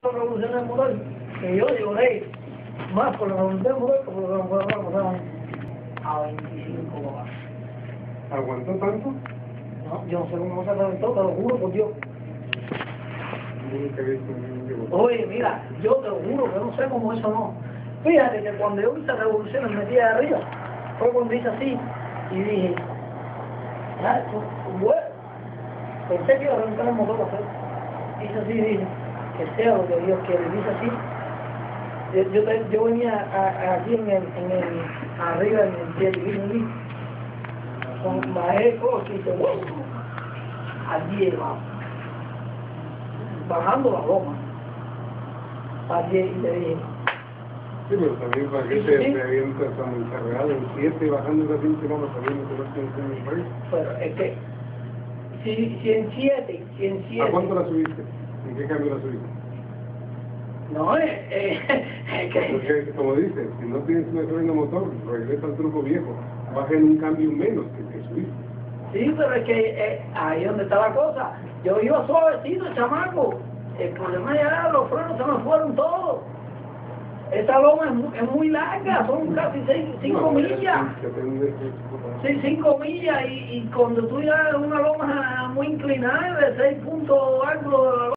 revolución del motor, que yo digo, hey, más por la revolución del motor, porque no puedo pasar a 25 horas. ¿Aguantó tanto? No, yo no sé cómo se reventó, te lo juro por Dios. Nunca he visto un dibujo. Oye, mira, yo te lo juro que no sé cómo eso no. Fíjate que cuando yo hice revoluciones metí de arriba, fue cuando hice así, y dije, ya, esto, bueno, pensé que iba a reventar el motor, pero hice así y dije, que sea lo que Dios quiere, y hice así. Yo venía aquí arriba en el jet, con bajé cosas y se allí bajando la loma. Allí y le dije. Sí, pero también para que te avientas tan encargado en 7 y bajando esas 20 vamos sabiendo que no tienes en el país. Pero es que, si en 7. ¿A cuánto la subiste? ¿En qué cambio la subiste? No, es que... Porque, como dices, si no tienes una freno motor, regresa al truco viejo. Baja en un cambio menos que subiste. Sí, pero es que ahí es donde está la cosa. Yo iba suavecito, chamaco. El problema ya, los frenos se me fueron todos. Esta loma es muy larga, son casi 5 millas. Sí, 5 millas y cuando tú ya una loma muy inclinada de 6 puntos algo de la loma.